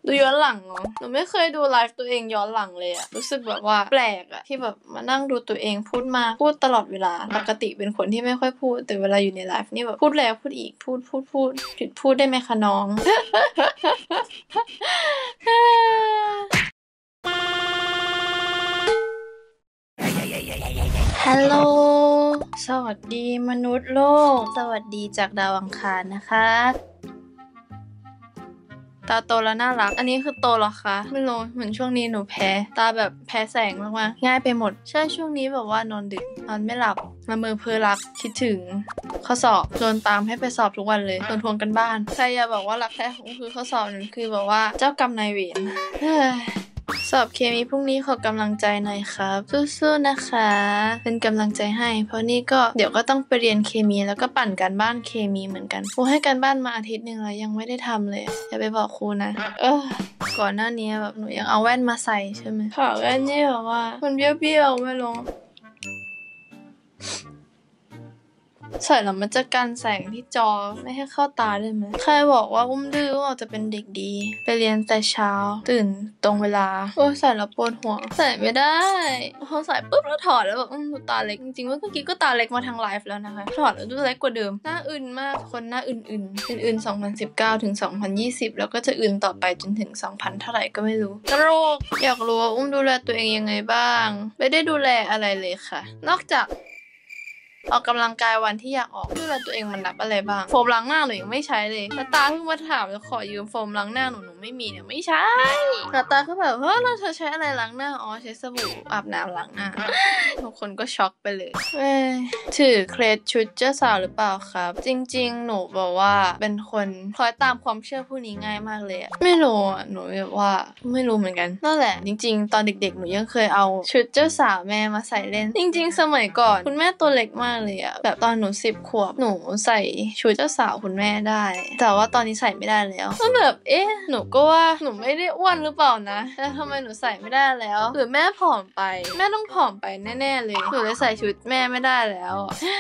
ดูย้อนหลังเหรอหนูไม่เคยดูไลฟ์ตัวเองย้อนหลังเลยอะรู้สึกแบบว่าแปลกอะที่แบบมานั่งดูตัวเองพูดตลอดเวลาปกติเป็นคนที่ไม่ค่อยพูดแต่เวลาอยู่ในไลฟ์นี่แบบพูดแล้วพูดอีกพูดหยุดพูดได้ไหมคะน้อง ฮัลโหลสวัสดีมนุษย์โลกสวัสดีจากดาวอังคารนะคะตาโตแล้วน่ารักอันนี้คือโตหรอคะไม่รู้เหมือนช่วงนี้หนูแพ้ตาแบบแพ้แสงมากๆง่ายไปหมดใช่ช่วงนี้แบบว่านอนดึกนอนไม่หลับละเมอเพ้อรักคิดถึงข้อสอบโดนตามให้ไปสอบทุกวันเลยโดนทวงกันบ้านใครอย่าบอกว่ารักแท้ของคือข้อสอบนั่นคือแบบว่าเจ้ากรรมนายเวรสอบเคมีพรุ่งนี้ขอกำลังใจหน่อยครับสู้ๆนะคะเป็นกำลังใจให้เพราะนี่ก็เดี๋ยวก็ต้องไปเรียนเคมีแล้วก็ปั่นการบ้านเคมีเหมือนกันครูให้การบ้านมาอาทิตย์นึงแล้วยังไม่ได้ทำเลยอย่าไปบอกครูนะก่อนหน้านี้แบบหนูยังเอาแว่นมาใส่ใช่ไหมค่ะแว่นนี่แบบว่ามันเบี้ยวๆไม่ลงใส่แล้วมันจะกันแสงที่จอไม่ให้เข้าตาได้ไหมใครบอกว่าอุ้มดื้อว่าจะเป็นเด็กดีไปเรียนแต่เช้าตื่นตรงเวลาใส่แล้วปวดหัวใส่ไม่ได้พอใส่ปุ๊บแล้วถอดแล้วแบบดูตาเล็กจริงๆว่าเมื่อกี้ก็ตาเล็กมาทั้งไลฟ์แล้วนะคะถอดแล้วดูเล็กกว่าเดิมหน้าอื่นมากคนหน้าอื่น2019ถึง2020แล้วก็จะอื่นต่อไปจนถึง2000เท่าไหร่ก็ไม่รู้โรคอยากรู้ว่าอุ้มดูแลตัวเองยังไงบ้างไม่ได้ดูแลอะไรเลยค่ะนอกจากออกกำลังกายวันที่อยากออกดูแลตัวเองมันนับอะไรบ้างโฟมล้างหน้าหนูยังไม่ใช้เลยนาตาเพิ่งมาถามจะขอยืมโฟมล้างหน้าหนูไม่มีเนี่ยไม่ใช่นาตาก็แบบเราเธอใช้อะไรล้างหน้าอ๋อใช้สบู่อาบน้ำล้างหน้าทุกคนก็ช็อกไปเลยถือเคล็ดชุดเจ้าสาวหรือเปล่าครับจริงๆหนูบอกว่าเป็นคนคอยตามความเชื่อผู้นี้ง่ายมากเลยไม่รู้หนูแบบว่าไม่รู้เหมือนกันนั่นแหละจริงๆตอนเด็กๆหนูยังเคยเอาชุดเจ้าสาวแม่มาใส่เล่นจริงๆสมัยก่อนคุณแม่ตัวเล็กมากเลยอะแบบตอนหนู10 ขวบหนูใส่ชุดเจ้าสาวคุณแม่ได้แต่ว่าตอนนี้ใส่ไม่ได้แล้วก็แบบหนูก็ว่าหนูไม่ได้อ้วนหรือเปล่านะแล้วทำไมหนูใส่ไม่ได้แล้วหรือแม่ผอมไปแม่ต้องผอมไปแน่ๆเลยหนูเลยใส่ชุดแม่ไม่ได้แล้ว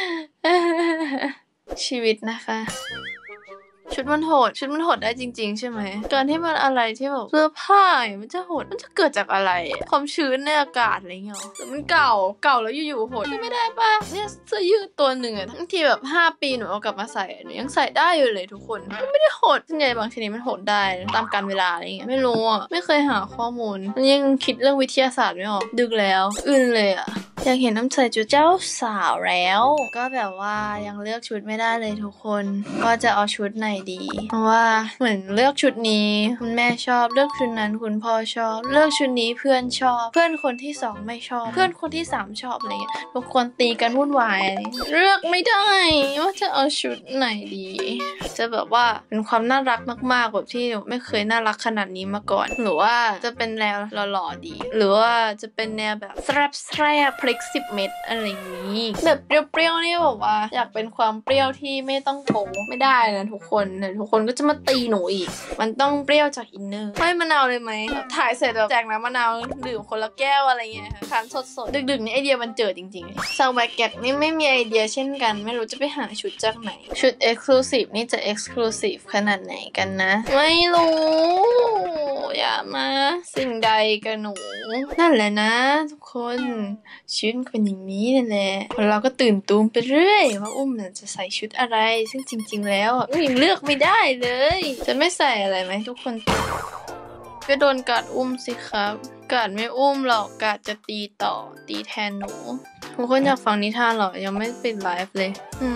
ชีวิตนะคะชุดมันโหดได้จริงๆใช่ไหมการที่มันอะไรที่แบบเสื้อผ้ามันจะโหดมันจะเกิดจากอะไรความชื้นในอากาศอะไรเงี้ยหรือมันเก่าแล้วอยู่ๆโหดไม่ได้ป่ะเนี่ยเสื้อยืดตัวหนึ่งอะทั้งทีแบบ5 ปีหนูเอากลับมาใส่หนูยังใส่ได้อยู่เลยทุกคนมันไม่ได้โหดส่วนใหญ่บางชนิดมันโหดได้ตามกาลเวลาอะไรเงี้ยไม่รู้อะไม่เคยหาข้อมูลยังคิดเรื่องวิทยาศาสตร์ไม่ออกดึกแล้วอึนเลยอะอยากเห็นน้ำใส่ชุดเจ้าสาวแล้วก็แบบว่ายังเลือกชุดไม่ได้เลยทุกคนก็จะเอาชุดไหนดีเพราะว่าเหมือนเลือกชุดนี้คุณแม่ชอบเลือกชุดนั้นคุณพ่อชอบเลือกชุดนี้เพื่อนชอบเพื่อนคนที่2ไม่ชอบเพื่อนคนที่3ชอบอะไรเงี้ยทุกคนตีกันวุ่นวายเลือกไม่ได้ว่าจะเอาชุดไหนดีจะแบบว่าเป็นความน่ารักมากๆแบบที่ไม่เคยน่ารักขนาดนี้มาก่อนหรือว่าจะเป็นแนวหล่อๆดีหรือว่าจะเป็นแนวแบบแซ่บพริก10 เม็ดอะไรอย่างนี้แบบเปรี้ยวๆนี่แบบว่าอยากเป็นความเปรี้ยวที่ไม่ต้องโผล่ไม่ได้นะทุกคนก็จะมาตีหนูอีกมันต้องเปรี้ยวจากอินเนอร์ไม่มะนาวเลยไหมถ่ายเสร็จแบบแจกน้ำมะนาวดื่มคนละแก้วอะไรเงี้ยค่ะทานสดๆดึกๆนี่ไอเดียมันเจอจริงๆซาวแบ็กแกตนี่ไม่มีไอเดียเช่นกันไม่รู้จะไปหาชุดจากไหนชุด Exclusive นี่จะ Exclusive ขนาดไหนกันนะไม่รู้อย่ามาสิ่งใดกับหนูนั่นแหละนะทุกคนชุดเป็นอย่างนี้นั่นแหละคนเราก็ตื่นตูมไปเรื่อยว่าอุ้มจะใส่ชุดอะไรซึ่งจริงๆแล้วยังเลือกไม่ได้เลยจะไม่ใส่อะไรไหมทุกคนก็โดนกาดอุ้มสิครับกาดไม่อุ้มหรอกกาดจะตีแทนหนูทุกคนอยากฟังนิทานหรอยังไม่ปิดไลฟ์เลย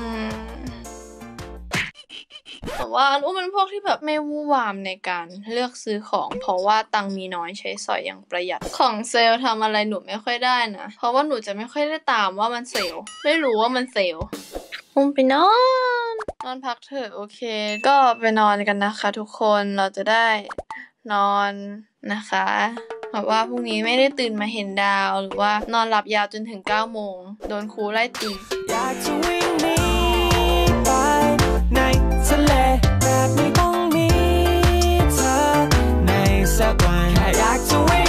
แต่ว่าอุ้มเป็นพวกที่แบบไม่วู่วามในการเลือกซื้อของเพราะว่าตังมีน้อยใช้สอยอย่างประหยัดของเซลล์ทำอะไรหนูไม่ค่อยได้นะเพราะว่าหนูจะไม่ค่อยได้ตามว่ามันเซลล์ไม่รู้ว่ามันเซลล์อุ้มไปนอนพักเถอะโอเคก็ไปนอนกันนะคะทุกคนเราจะได้นอนนะคะเพราะว่าพรุ่งนี้ไม่ได้ตื่นมาเห็นดาวหรือว่านอนหลับยาวจนถึง9 โมงโดนครูไล่ตีอยากจะวิ่งหนีไปในทะเลแบบไม่ต้องมีเธอในสักวันแค่อยากจะวิ่ง